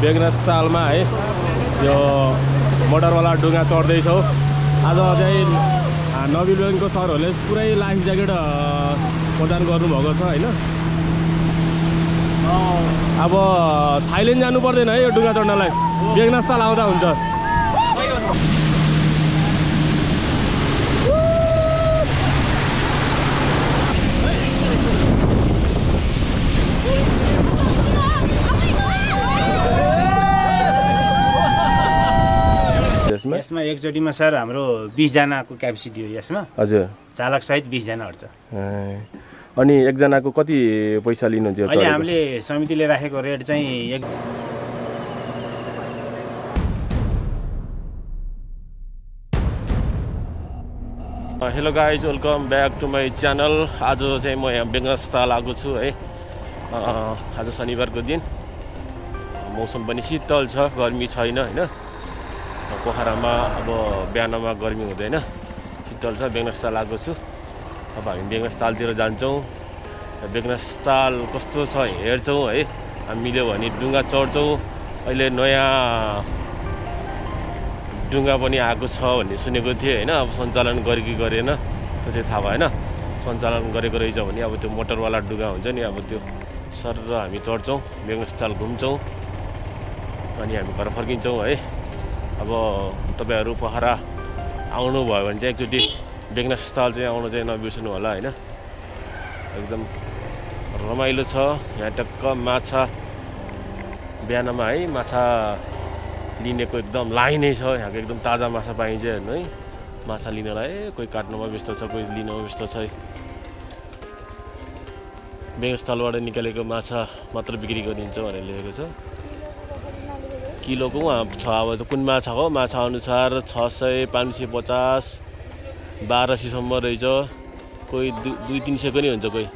बेगनास तालमा है यो मोटरवाला डुङ्गा चढ्दैछौँ। आज चाहिँ नवीन ब्याङ्कको सरहरूले पुरै लाइफ ज्याकेट प्रदान गर्नुभएको छ होइन। अब थाइल्यान्ड जानु पर्दैन है यो डुङ्गा चढ्नलाई, बेगनास ताल आउँदा हुन्छ। यसमा एकचोटिमा सर हाम्रो 20 जनाको क्यापेसिटी हो यसमा। हजुर, चालक सहित 20 जना अट्छ। अनि एकजनाको कति पैसा लिनुहुन्छ? अहिले हामीले समितिले राखेको रेट चाहिँ hello guys, welcome back to my channel. आज चाहिँ म यहाँ बेगनास ताल आएको छु है। आज शनिबारको दिन, मौसम पनि शीतल छ, गर्मी छैन होइन। पोखरामा अब बिहानमा गर्मी हुँदैन, शीतल छ। बेगनास ताल आएको छु। अब हामी बेगनास तालतिर जान्छौँ। बेगनास ताल कस्तो छ हेर्छौँ है। हामी मिल्यो भने डुङ्गा चढ्छौँ। अहिले नयाँ डुङ्गा पनि आएको छ भन्ने सुनेको थिएँ होइन। अब सञ्चालन गरे कि गरेन त्यो चाहिँ थाहा भएन। सञ्चालन गरेको रहेछ भने अब त्यो मोटरवाला डुङ्गा हुन्छ नि, अब त्यो सर हामी चढ्छौँ, बेगनास ताल घुम्छौँ, अनि हामी घर फर्किन्छौँ है। अब तपाईँहरू पोखरा आउनुभयो भने चाहिँ एकचोटि बेगनास ताल चाहिँ आउनु चाहिँ नबिर्सनु होला होइन। एकदम रमाइलो छ यहाँ। टक्क माछा बिहानमा है, माछा लिनेको एकदम लाइनै छ यहाँको। एकदम ताजा माछा पाइन्छ हेर्नु है। माछा लिनलाई कोही काट्नुमा व्यस्त छ, कोही लिनमा व्यस्त छ। बेगनास तालबाट निकालेको माछा मात्र बिक्री गरिन्छ भनेर लेखेको छ। किलोको उहाँ छ, अब त कुन माछा हो, माछा अनुसार 600, 550, 1200सम्म रहेछ। कोही 200-300 पनि हुन्छ कोही।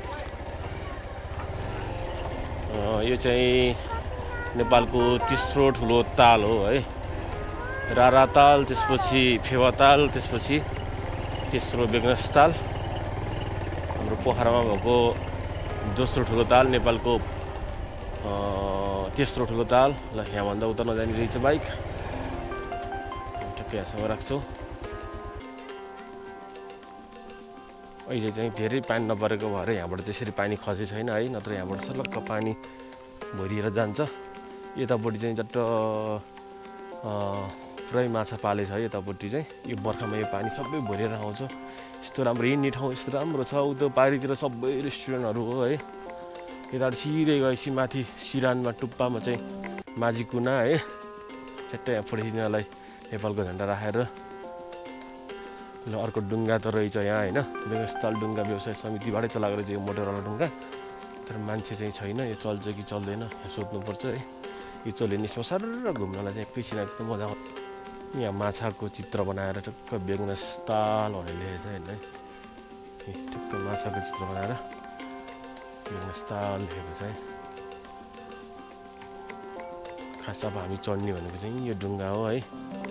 यो चाहिँ नेपालको तेस्रो ठुलो ताल हो है। रारा ताल, त्यसपछि फेवा ताल, त्यसपछि तेस्रो बेगनास ताल। हाम्रो पोखरामा भएको दोस्रो ठुलो ताल, नेपालको तेस्रो ठुलो ताल। ल यहाँभन्दा उता नजाने रहेछ बाइक, ठिकै यहाँसँग राख्छौँ। अहिले चाहिँ धेरै पानी नपरेको भएर यहाँबाट चाहिँ यसरी पानी खसेको छैन है, नत्र यहाँबाट सलक्क पानी भरिएर जान्छ। यतापट्टि चाहिँ जट्ट पुरै माछा पाले छ यतापट्टि चाहिँ। यो बर्खामा यो पानी सबै भरिएर आउँछ। यस्तो राम्रो हिँड्ने ठाउँ यस्तो राम्रो छ। उता पारितिर सबै रेस्टुरेन्टहरू हो है। यताबाट सिधै गएपछि माथि सिरानमा टुप्पामा चाहिँ माझी कुना है। छ्याट्टै यहाँ फोटो खिच्नलाई नेपालको झन्डा राखेर। ल अर्को डुङ्गा त रहेछ यहाँ होइन। बेगनास ताल डुङ्गा व्यवसाय समितिबाटै चलाएको रहेछ यो मोटरवाला डुङ्गा। तर मान्छे चाहिँ छैन, यो चल्छ कि चल्दैन यहाँ सोध्नुपर्छ है। यो चल्यो भने यसमा सर घुम्नलाई चाहिँ एकैछिन एकदम मजा आउँछ। यहाँ माछाको चित्र बनाएर टक्क बेगनास ताल भनेर लेखेको छ होइन। टक्क माछाको चित्र बनाएर बेगनास ताल लेखेको छ है। खास अब हामी चढ्ने भनेको चाहिँ यो डुङ्गा हो है।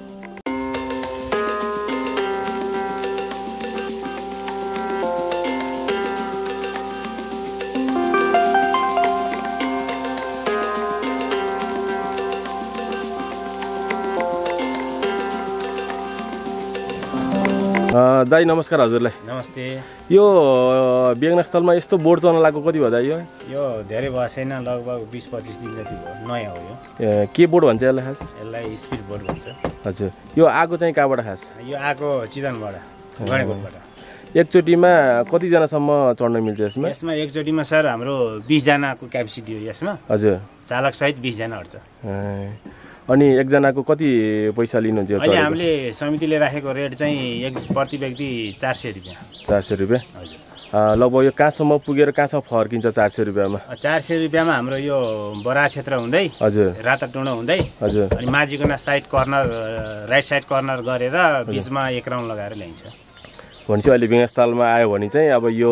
दाइ नमस्कार, हजुरलाई नमस्ते। यो बेगनास तालमा यस्तो बोर्ड चल्न लागेको कति भयो दाइ? यो धेरै भयो छैन, लगभग 20-25 दिन जति भयो। नयाँ हो यो। के बोर्ड भन्छ यसलाई खास? यसलाई स्पिड बोर्ड भन्छ। हजुर, यो आगो चाहिँ कहाँबाट खास? यो आएको चितवनबाट, गणेकोटबाट। एकचोटिमा कतिजनासम्म चढ्न मिल्छ यसमा? यसमा एकचोटिमा सर हाम्रो 20 जनाको क्यापेसिटी हो यसमा। हजुर, चालक सहित 20 जना अट्छ। अनि एकजनाको कति पैसा लिनुहुन्छ? अहिले हामीले समितिले राखेको रेट चाहिँ प्रति व्यक्ति 400 रुपियाँ। 400 रुपियाँ? हजुर। लगभग यो कहाँसम्म पुगेर कहाँसम्म फर्किन्छ 400 रुपियाँमा? 400 रुपियाँमा हाम्रो यो बरा क्षेत्र हुँदै, हजुर, राताटुँडो हुँदै, हजुर, अनि माझीकुना side corner, right side corner गरेर बिचमा एक राउन्ड लगाएर ल्याइन्छ। भनेपछि अहिले बेगनास तालमा आयो भने चाहिँ अब यो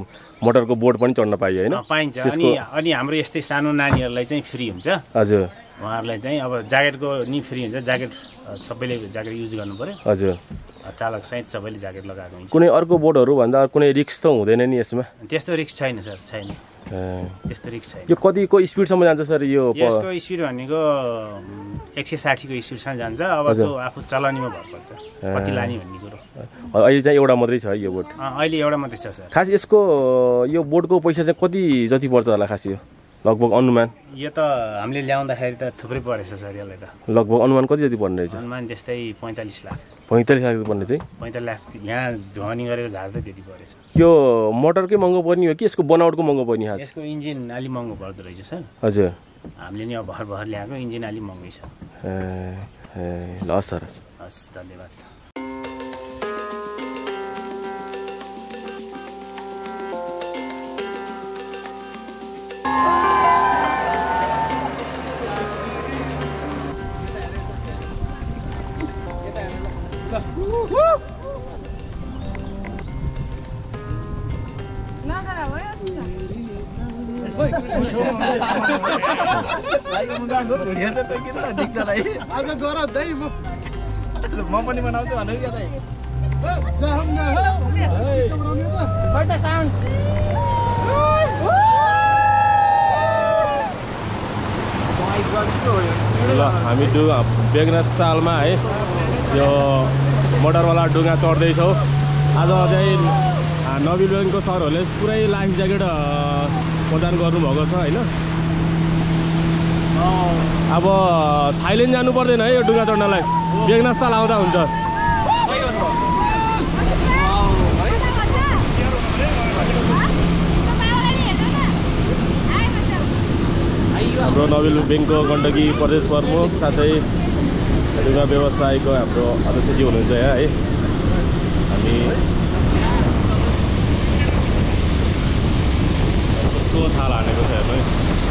मोटरको बोर्ड पनि चढ्न पाइयो होइन? पाइन्छ। अनि हाम्रो यस्तै सानो नानीहरूलाई चाहिँ फ्री हुन्छ। हजुर। उहाँहरूलाई चाहिँ अब ज्याकेटको नि फ्री हुन्छ ज्याकेट सबैले ज्याकेट युज गर्नु पर्यो हजुर चालक सहित सबैले ज्याकेट लगाएको हुन्छ कुनै अर्को बोटहरू भन्दा कुनै रिस्क त हुँदैन नि यसमा त्यस्तो रिस्क छैन सर छैन त्यस्तो रिस्क छैन यो कतिको स्पिडसम्म जान्छ सर यो यसको स्पिड भनेको 160 को स्पिडसम्म जान्छ अब त्यो आफू चलानीमा भर पर्छ कति लाने भन्ने कुरो अहिले चाहिँ एउटा मात्रै छ यो बोट अहिले एउटा मात्रै छ सर खास यसको यो बोटको पैसा चाहिँ कति जति पर्छ होला खास यो लगभग अनुमान यो त हामीले ल्याउँदाखेरि त थुप्रै परेछ सर यसलाई त लगभग अनुमान कति जति पर्ने रहेछ अनुमान त्यस्तै 45 लाख 45 लाख पर्ने चाहिँ 45 लाख यहाँ ढुवानी गरेर झार्दै त्यति परेछ यो मोटरकै महँगो पर्ने हो कि यसको बनावटको महँगो पर्ने हो यसको इन्जिन अलि महँगो पर्दो रहेछ सर हजुर हामीले नि अब भर ल्याएको इन्जिन अलि महँगै छ ल सर हस् धन्यवाद म पनि बनाउँछु भन्नु क्या ल हामी बेगनास तालमा है यो मोटरवाला डुङ्गा चढ्दैछौँ आज चाहिँ नबिल ब्याङ्कको सरहरूले पुरै लाइफ ज्याकेट प्रदान गर्नुभएको छ होइन अब थाइल्यान्ड जानु पर्दैन है यो डुङ्गा चढ्नलाई बेगनास ताल आउँदा हुन्छ हाम्रो नबिल ब्याङ्कको गण्डकी प्रदेश प्रमुख साथै डुङ्गा व्यवसायको हाम्रो अध्यक्षजी हुनुहुन्छ यहाँ है हामी कस्तो छाल हानेको छ हेर्नु है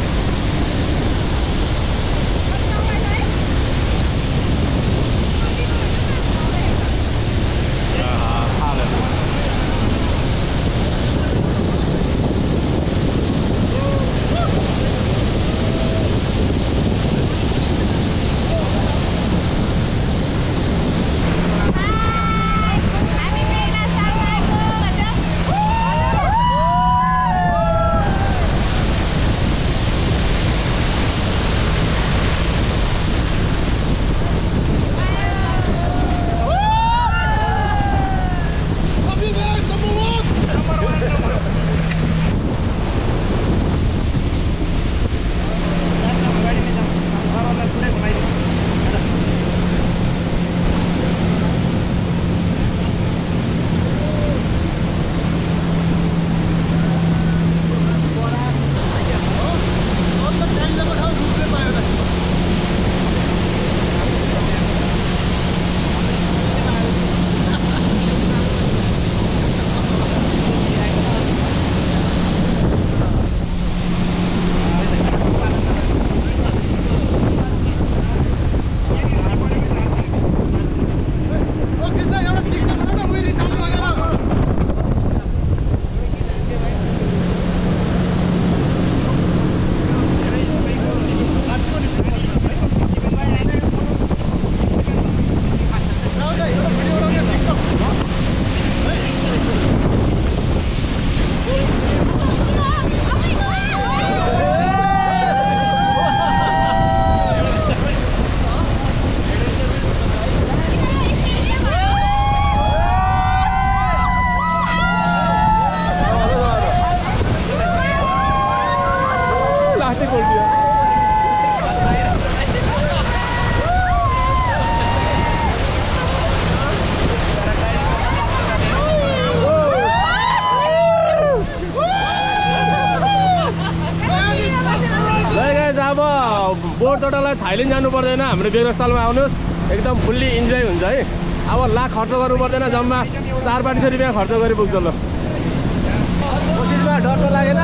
बोट चढालाई थाइल्यान्ड जानु पर्दैन हाम्रो बेगनास तालमा आउनुहोस् एकदम फुल्ली इन्जोय हुन्छ है अब लाख खर्च गर्नु पर्दैन जम्मा 4-500 रुपियाँ खर्च गरे पुग्छ ल कोसिसमा डर त लागेन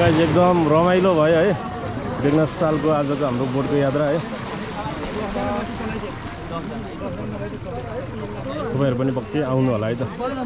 गाइज एकदम रमाइलो भयो है बेगनास तालको आजको हाम्रो बोटको यात्रा है। तपाईँहरू पनि पक्कै आउनु होला है त।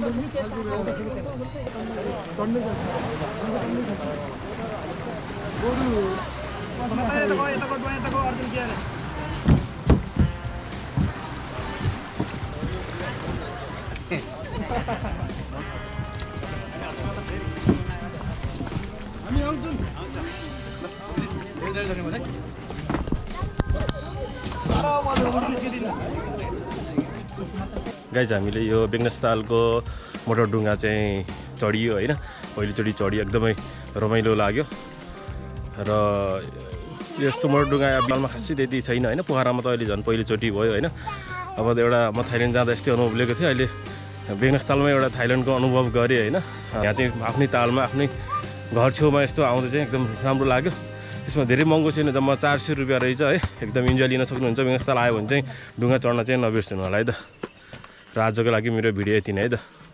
गाइज हामीले यो बेगनास तालको मोटर डुङ्गा चाहिँ चढियो होइन। पहिलोचोटि चढियो, एकदमै रमाइलो लाग्यो र यस्तो मोटर डुङ्गा बिहारमा खासै त्यति छैन होइन। पोखरामा त अहिले झन् पहिलोचोटि भयो होइन। अब एउटा म थाइल्यान्ड जाँदा यस्तै अनुभव लिएको थिएँ, अहिले बेगनास तालमा एउटा थाइल्यान्डको अनुभव गरेँ होइन। यहाँ चाहिँ आफ्नै तालमा आफ्नै घर छेउमा यस्तो आउँदा चाहिँ एकदम राम्रो लाग्यो। यसमा धेरै महँगो छैन, जम्मा 400 रुपियाँ रहेछ है। एकदम इन्जोय लिन सक्नुहुन्छ। बेगनास ताल आयो भने चाहिँ डुङ्गा चढ्न चाहिँ नबिर्सनु होला है त। र आजको लागि मेरो भिडियो यति नै है त।